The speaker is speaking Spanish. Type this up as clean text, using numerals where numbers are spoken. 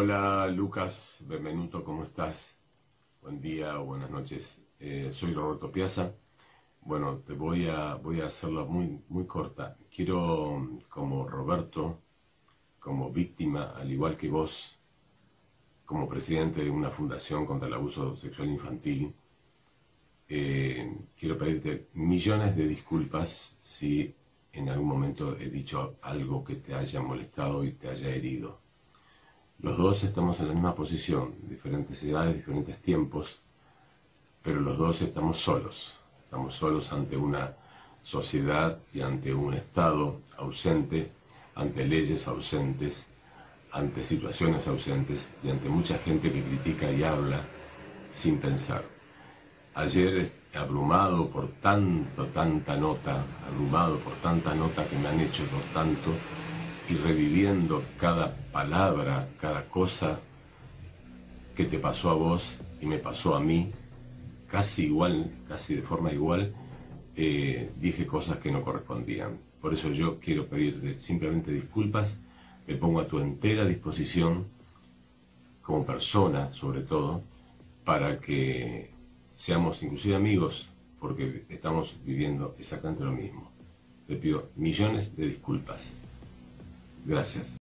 Hola Lucas, benvenuto, ¿cómo estás? Buen día o buenas noches. Soy Roberto Piazza. Bueno, voy a hacerla muy corta. Quiero, como Roberto, como víctima, al igual que vos, como presidente de una fundación contra el abuso sexual infantil, quiero pedirte millones de disculpas si en algún momento he dicho algo que te haya molestado y te haya herido. Los dos estamos en la misma posición, diferentes edades, diferentes tiempos, pero los dos estamos solos ante una sociedad y ante un Estado ausente, ante leyes ausentes, ante situaciones ausentes y ante mucha gente que critica y habla sin pensar. Ayer, abrumado por tanta nota que me han hecho por tanto, y reviviendo cada palabra, cada cosa que te pasó a vos y me pasó a mí, casi igual, casi de forma igual, dije cosas que no correspondían. Por eso yo quiero pedirte simplemente disculpas, me pongo a tu entera disposición, como persona sobre todo, para que seamos inclusive amigos, porque estamos viviendo exactamente lo mismo. Te pido millones de disculpas. Gracias.